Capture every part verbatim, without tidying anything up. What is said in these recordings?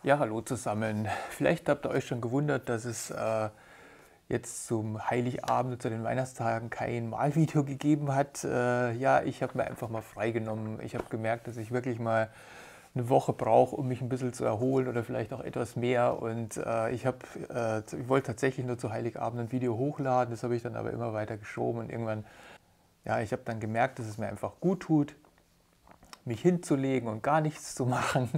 Ja, hallo zusammen. Vielleicht habt ihr euch schon gewundert, dass es äh, jetzt zum Heiligabend, zu den Weihnachtstagen kein Malvideo gegeben hat. Äh, ja, ich habe mir einfach mal freigenommen. Ich habe gemerkt, dass ich wirklich mal eine Woche brauche, um mich ein bisschen zu erholen oder vielleicht auch etwas mehr. Und äh, ich, hab, äh, ich wollte tatsächlich nur zu Heiligabend ein Video hochladen. Das habe ich dann aber immer weiter geschoben. Und irgendwann, ja, ich habe dann gemerkt, dass es mir einfach gut tut, mich hinzulegen und gar nichts zu machen.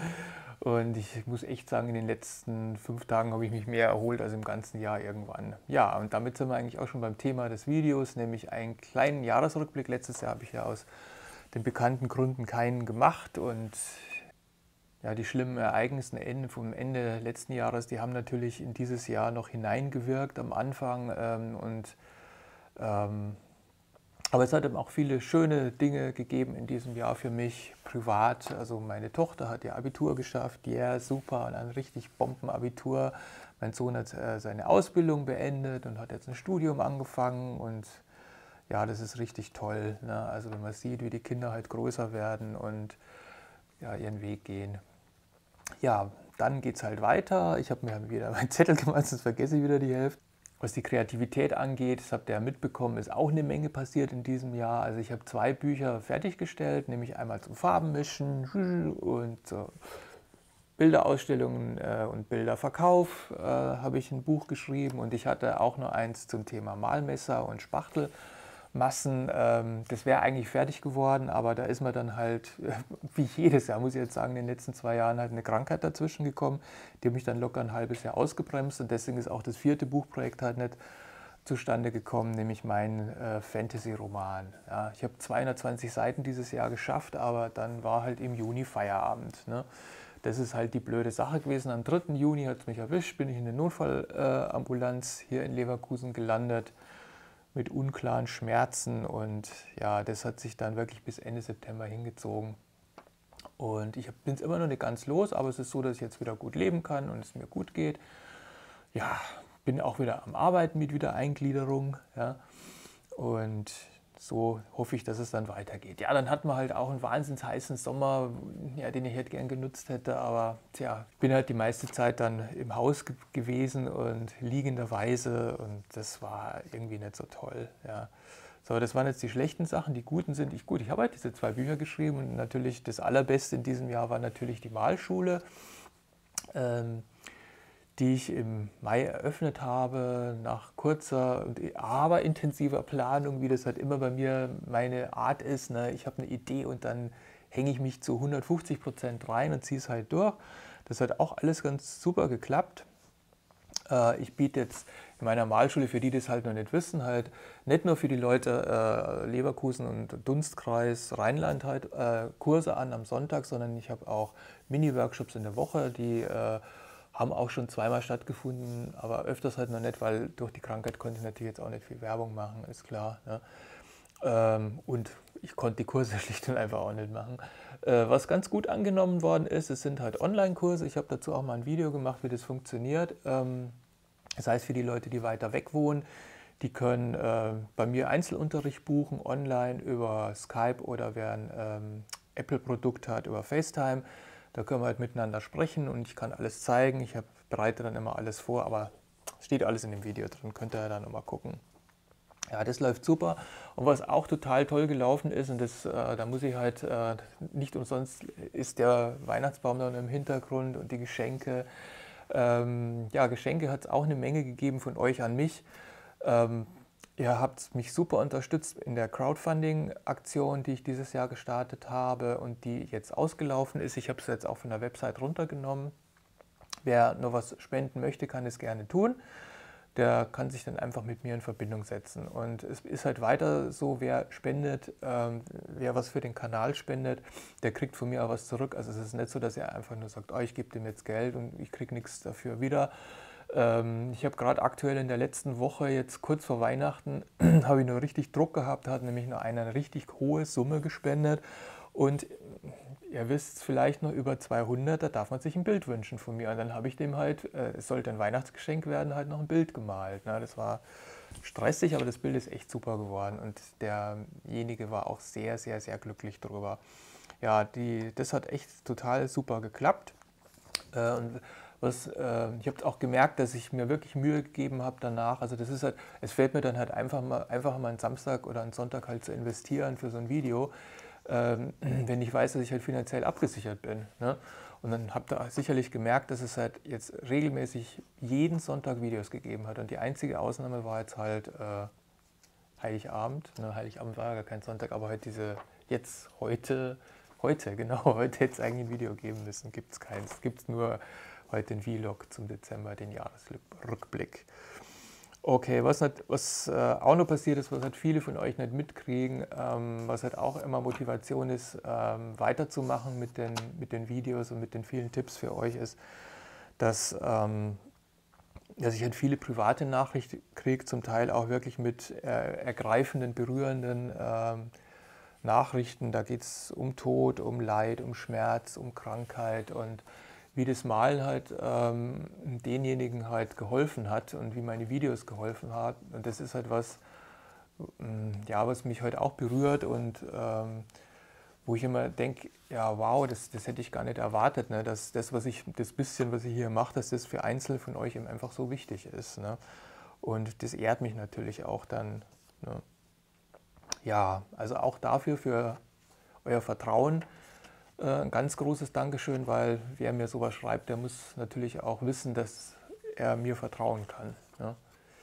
Und ich muss echt sagen, in den letzten fünf Tagen habe ich mich mehr erholt als im ganzen Jahr irgendwann. Ja, und damit sind wir eigentlich auch schon beim Thema des Videos, nämlich einen kleinen Jahresrückblick. Letztes Jahr habe ich ja aus den bekannten Gründen keinen gemacht und ja, die schlimmen Ereignisse vom Ende letzten Jahres, die haben natürlich in dieses Jahr noch hineingewirkt am Anfang ähm, und ähm, aber es hat eben auch viele schöne Dinge gegeben in diesem Jahr für mich privat. Also meine Tochter hat ihr Abitur geschafft, ja yeah, super, und ein richtig Bombenabitur. Mein Sohn hat äh, seine Ausbildung beendet und hat jetzt ein Studium angefangen und ja, das ist richtig toll. Ne? Also wenn man sieht, wie die Kinder halt größer werden und ja, ihren Weg gehen. Ja, dann geht es halt weiter. Ich habe mir wieder meinen Zettel gemacht, sonst vergesse ich wieder die Hälfte. Was die Kreativität angeht, das habt ihr ja mitbekommen, ist auch eine Menge passiert in diesem Jahr. Also ich habe zwei Bücher fertiggestellt, nämlich einmal zum Farbenmischen und zur Bilderausstellungen äh, und Bilderverkauf äh, habe ich ein Buch geschrieben und ich hatte auch noch eins zum Thema Malmesser und Spachtelmassen. Ähm, das wäre eigentlich fertig geworden, aber da ist mir dann halt, wie jedes Jahr, muss ich jetzt sagen, in den letzten zwei Jahren halt eine Krankheit dazwischen gekommen, die hat mich dann locker ein halbes Jahr ausgebremst und deswegen ist auch das vierte Buchprojekt halt nicht zustande gekommen, nämlich mein äh, Fantasy-Roman. Ja, ich habe zweihundertzwanzig Seiten dieses Jahr geschafft, aber dann war halt im Juni Feierabend. Ne? Das ist halt die blöde Sache gewesen. Am dritten Juni hat es mich erwischt, bin ich in der Notfallambulanz hier in Leverkusen gelandet mit unklaren Schmerzen und ja, das hat sich dann wirklich bis Ende September hingezogen. Und ich bin es immer noch nicht ganz los, aber es ist so, dass ich jetzt wieder gut leben kann und es mir gut geht. Ja, bin auch wieder am Arbeiten mit Wiedereingliederung. Ja, und so hoffe ich, dass es dann weitergeht. Ja, dann hatten wir halt auch einen wahnsinnig heißen Sommer, ja, den ich halt gern genutzt hätte, aber tja, ich bin halt die meiste Zeit dann im Haus ge gewesen und liegenderweise und das war irgendwie nicht so toll. Ja. So, das waren jetzt die schlechten Sachen. Die guten sind, ich, gut, ich habe halt diese zwei Bücher geschrieben und natürlich das Allerbeste in diesem Jahr war natürlich die Malschule, ähm, die ich im Mai eröffnet habe, nach kurzer, aber intensiver Planung, wie das halt immer bei mir meine Art ist. Ne? Ich habe eine Idee und dann hänge ich mich zu hundertfünfzig Prozent rein und ziehe es halt durch. Das hat auch alles ganz super geklappt. Äh, ich biete jetzt in meiner Malschule, für die das halt noch nicht wissen, halt nicht nur für die Leute äh, Leverkusen und Dunstkreis Rheinland halt äh, Kurse an am Sonntag, sondern ich habe auch Mini-Workshops in der Woche, die äh, haben auch schon zweimal stattgefunden, aber öfters halt noch nicht, weil durch die Krankheit konnte ich natürlich jetzt auch nicht viel Werbung machen, ist klar. Ne? Ähm, und ich konnte die Kurse schlicht und einfach auch nicht machen. Äh, was ganz gut angenommen worden ist, es sind halt Online-Kurse. Ich habe dazu auch mal ein Video gemacht, wie das funktioniert. Ähm, das heißt, für die Leute, die weiter weg wohnen, die können äh, bei mir Einzelunterricht buchen, online über Skype oder wer ein ähm, Apple-Produkt hat, über FaceTime. Da können wir halt miteinander sprechen und ich kann alles zeigen. Ich hab, bereite dann immer alles vor, aber es steht alles in dem Video drin, könnt ihr dann nochmal gucken. Ja, das läuft super. Und was auch total toll gelaufen ist, und das, äh, da muss ich halt äh, nicht umsonst, ist der Weihnachtsbaum dann im Hintergrund und die Geschenke. Ähm, ja, Geschenke hat es auch eine Menge gegeben von euch an mich. Ähm, Ihr habt mich super unterstützt in der Crowdfunding-Aktion, die ich dieses Jahr gestartet habe und die jetzt ausgelaufen ist. Ich habe es jetzt auch von der Website runtergenommen. Wer nur was spenden möchte, kann es gerne tun. Der kann sich dann einfach mit mir in Verbindung setzen. Und es ist halt weiter so, wer spendet, ähm, wer was für den Kanal spendet, der kriegt von mir auch was zurück. Also es ist nicht so, dass er einfach nur sagt, oh, ich gebe dem jetzt Geld und ich kriege nichts dafür wieder. Ich habe gerade aktuell in der letzten Woche, jetzt kurz vor Weihnachten, habe ich nur richtig Druck gehabt, hat nämlich nur einer eine richtig hohe Summe gespendet und ihr wisst vielleicht noch über zweihundert, da darf man sich ein Bild wünschen von mir und dann habe ich dem halt, äh, es sollte ein Weihnachtsgeschenk werden, halt noch ein Bild gemalt. Ne? Das war stressig, aber das Bild ist echt super geworden und derjenige war auch sehr, sehr, sehr glücklich drüber. Ja, die, das hat echt total super geklappt. Äh, und was, äh, ich habe auch gemerkt, dass ich mir wirklich Mühe gegeben habe danach. Also das ist halt, es fällt mir dann halt einfach mal, einfach mal einen Samstag oder einen Sonntag halt zu investieren für so ein Video, ähm, wenn ich weiß, dass ich halt finanziell abgesichert bin. Ne? Und dann habt ihr sicherlich gemerkt, dass es halt jetzt regelmäßig jeden Sonntag Videos gegeben hat. Und die einzige Ausnahme war jetzt halt äh, Heiligabend. Ne? Heiligabend war ja gar kein Sonntag, aber halt diese, jetzt, heute, heute, genau, heute hätte es eigentlich ein Video geben müssen. Gibt es keins. Gibt es nur heute den Vlog zum Dezember, den Jahresrückblick. Okay, was, nicht, was äh, auch noch passiert ist, was halt viele von euch nicht mitkriegen, ähm, was halt auch immer Motivation ist, ähm, weiterzumachen mit den, mit den Videos und mit den vielen Tipps für euch ist, dass, ähm, dass ich halt viele private Nachrichten kriege, zum Teil auch wirklich mit äh, ergreifenden, berührenden ähm, Nachrichten. Da geht es um Tod, um Leid, um Schmerz, um Krankheit und wie das Malen halt ähm, denjenigen halt geholfen hat und wie meine Videos geholfen hat. Und das ist halt was, ähm, ja, was mich heute auch berührt und ähm, wo ich immer denke, ja wow, das, das hätte ich gar nicht erwartet, ne? Dass das, was ich, das bisschen, was ich hier mache, dass das für Einzelne von euch eben einfach so wichtig ist. Ne? Und das ehrt mich natürlich auch dann. Ne? Ja, also auch dafür, für euer Vertrauen. Ein ganz großes Dankeschön, weil wer mir sowas schreibt, der muss natürlich auch wissen, dass er mir vertrauen kann. Ja,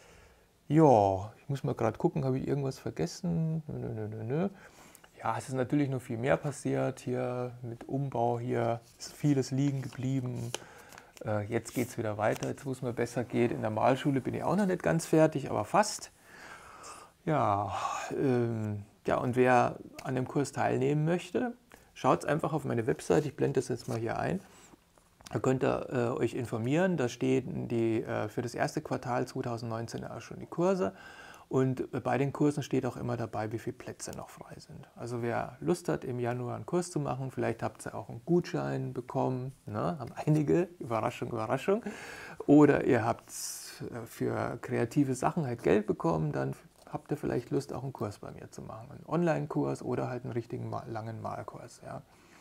ja, ich muss mal gerade gucken, habe ich irgendwas vergessen? Nö, nö, nö, nö. Ja, es ist natürlich noch viel mehr passiert hier mit Umbau. Hier ist vieles liegen geblieben. Jetzt geht es wieder weiter, jetzt wo es mir besser geht. In der Malschule bin ich auch noch nicht ganz fertig, aber fast. Ja, ähm, ja, und wer an dem Kurs teilnehmen möchte, schaut einfach auf meine Website, ich blende das jetzt mal hier ein. Da könnt ihr äh, euch informieren, da stehen die, äh, für das erste Quartal zweitausendneunzehn auch schon die Kurse und bei den Kursen steht auch immer dabei, wie viele Plätze noch frei sind. Also wer Lust hat, im Januar einen Kurs zu machen, vielleicht habt ihr auch einen Gutschein bekommen, ne? Haben einige, Überraschung, Überraschung, oder ihr habt für kreative Sachen halt Geld bekommen, dann habt ihr vielleicht Lust, auch einen Kurs bei mir zu machen. Einen Online-Kurs oder halt einen richtigen langen Malkurs. Ja.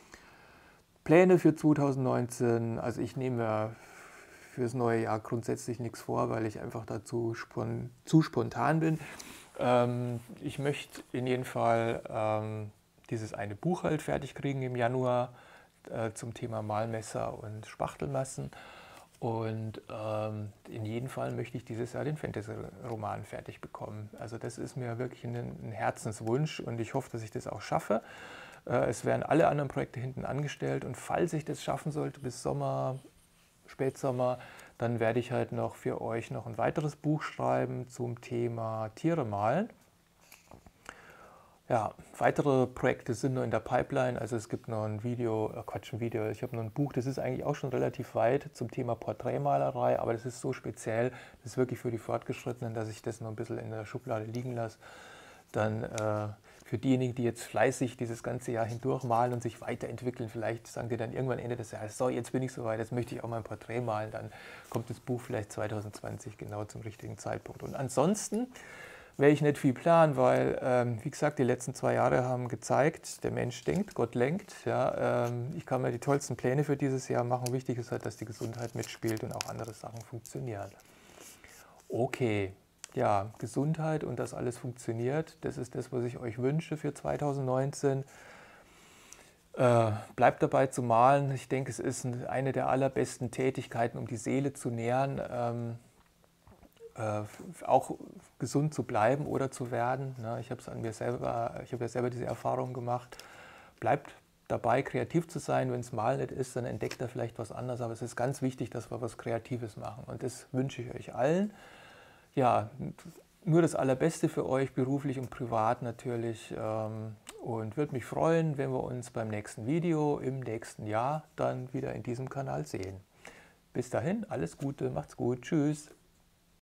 Pläne für zweitausendneunzehn, also ich nehme mir fürs neue Jahr grundsätzlich nichts vor, weil ich einfach dazu spon zu spontan bin. Ähm, ich möchte in jedem Fall ähm, dieses eine Buch halt fertig kriegen im Januar äh, zum Thema Malmesser und Spachtelmassen. Und ähm, in jedem Fall möchte ich dieses Jahr den Fantasy-Roman fertig bekommen. Also das ist mir wirklich ein, ein Herzenswunsch und ich hoffe, dass ich das auch schaffe. Äh, es werden alle anderen Projekte hinten angestellt und falls ich das schaffen sollte bis Sommer, Spätsommer, dann werde ich halt noch für euch noch ein weiteres Buch schreiben zum Thema Tiere malen. Ja, weitere Projekte sind noch in der Pipeline, also es gibt noch ein Video, äh Quatsch, ein Video, ich habe noch ein Buch, das ist eigentlich auch schon relativ weit zum Thema Porträtmalerei, aber das ist so speziell, das ist wirklich für die Fortgeschrittenen, dass ich das noch ein bisschen in der Schublade liegen lasse. Dann äh, für diejenigen, die jetzt fleißig dieses ganze Jahr hindurch malen und sich weiterentwickeln, vielleicht sagen die dann irgendwann Ende des Jahres, so jetzt bin ich soweit, jetzt möchte ich auch mal ein Porträt malen, dann kommt das Buch vielleicht zweitausendzwanzig genau zum richtigen Zeitpunkt. Und ansonsten werde ich nicht viel planen, weil, ähm, wie gesagt, die letzten zwei Jahre haben gezeigt, der Mensch denkt, Gott lenkt. Ja, ähm, ich kann mir die tollsten Pläne für dieses Jahr machen. Wichtig ist halt, dass die Gesundheit mitspielt und auch andere Sachen funktionieren. Okay, ja, Gesundheit und dass alles funktioniert, das ist das, was ich euch wünsche für zweitausendneunzehn. Äh, bleibt dabei zu malen. Ich denke, es ist eine der allerbesten Tätigkeiten, um die Seele zu nähren. Ähm, Äh, auch gesund zu bleiben oder zu werden. Ne? Ich habe es an mir selber, ich habe ja selber diese Erfahrung gemacht. Bleibt dabei, kreativ zu sein. Wenn es mal nicht ist, dann entdeckt er vielleicht was anderes. Aber es ist ganz wichtig, dass wir was Kreatives machen. Und das wünsche ich euch allen. Ja, nur das Allerbeste für euch, beruflich und privat natürlich. Ähm, und würde mich freuen, wenn wir uns beim nächsten Video im nächsten Jahr dann wieder in diesem Kanal sehen. Bis dahin, alles Gute, macht's gut, tschüss.